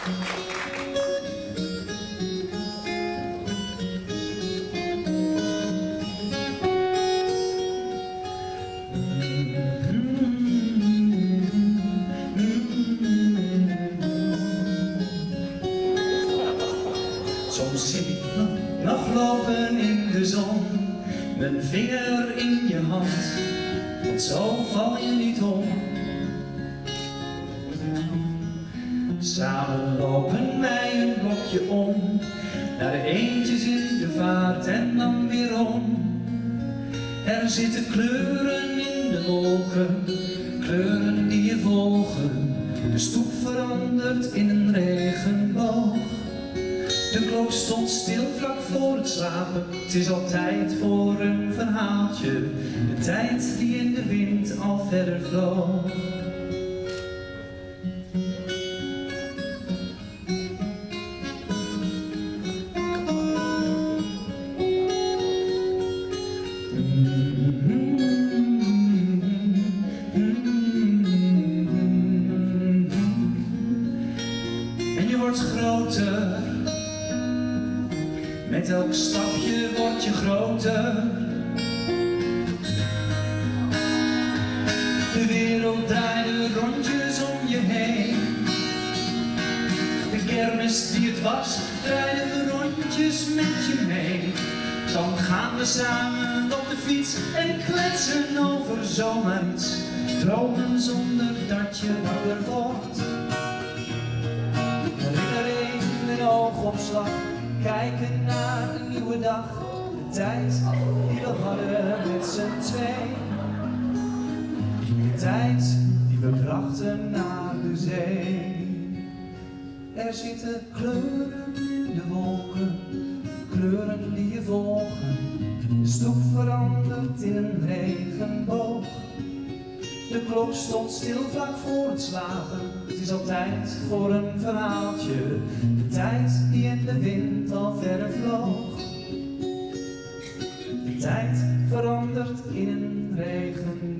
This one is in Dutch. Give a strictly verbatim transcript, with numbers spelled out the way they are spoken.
Soms zie ik me nog lopen in de zon, mijn vinger in je hand, want zo val je niet om. Samen lopen wij een blokje om, naar de eendjes in de vaart en dan weer om. Er zitten kleuren in de wolken, kleuren die je volgen, de stoep verandert in een regenboog. De klok stond stil vlak voor het slapen, het is al tijd voor een verhaaltje, de tijd die in de wind al verder vloog. En je wordt groter, met elk stapje word je groter. De wereld draaide rondjes om je heen. De kermis die het was, draaide rondjes met je mee. Dan gaan we samen op de fiets en kletsen over zomaar iets. Dromen zonder dat je wakker wordt. Herinnering, een oogopslag, kijken naar een nieuwe dag, de tijd die we hadden met z'n twee. De tijd die we brachten naar de zee. Er zitten kleuren in de wolken, kleuren die je volgen. De stoep verandert in een regenboog. De klok stond stil vlak voor het slapen, het is al tijd voor een verhaaltje, de tijd die in de wind al verder vloog. De tijd verandert in een regen.